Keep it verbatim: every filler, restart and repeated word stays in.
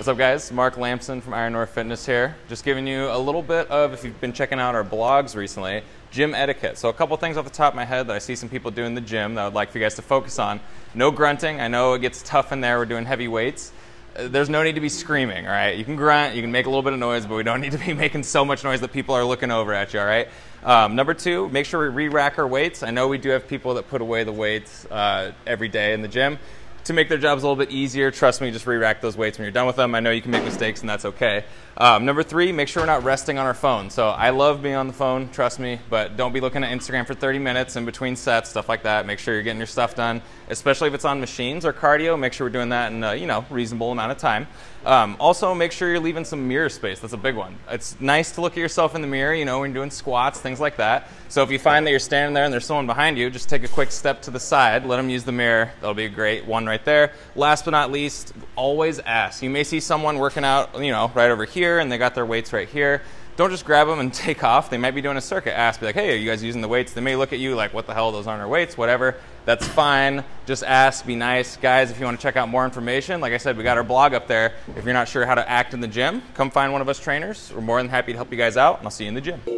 What's up guys, Mark Lamson from Iron Orr Fitness here. Just giving you a little bit of, if you've been checking out our blogs recently, gym etiquette. So a couple things off the top of my head that I see some people do in the gym that I would like for you guys to focus on. No grunting. I know it gets tough in there, we're doing heavy weights. There's no need to be screaming, all right? You can grunt, you can make a little bit of noise, but we don't need to be making so much noise that people are looking over at you, all right? Um, number two, make sure we re-rack our weights. I know we do have people that put away the weights uh, every day in the gym. To make their jobs a little bit easier, trust me, just re-rack those weights when you're done with them. I know you can make mistakes and that's okay. Um, number three, make sure we're not resting on our phone. So I love being on the phone, trust me, but don't be looking at Instagram for thirty minutes in between sets, stuff like that. Make sure you're getting your stuff done, especially if it's on machines or cardio. Make sure we're doing that in a, you know, reasonable amount of time. Um, also, make sure you're leaving some mirror space. That's a big one. It's nice to look at yourself in the mirror, you know, when you're doing squats, things like that. So if you find that you're standing there and there's someone behind you, just take a quick step to the side, let them use the mirror. That'll be a great one right there. Last but not least, always ask. You may see someone working out, you know, right over here and they got their weights right here. Don't just grab them and take off. They might be doing a circuit. Ask, be like, hey, are you guys using the weights? They may look at you like, what the hell, those aren't our weights, whatever. That's fine. Just ask, be nice. Guys, if you want to check out more information, like I said, we got our blog up there. If you're not sure how to act in the gym, come find one of us trainers. We're more than happy to help you guys out, and I'll see you in the gym.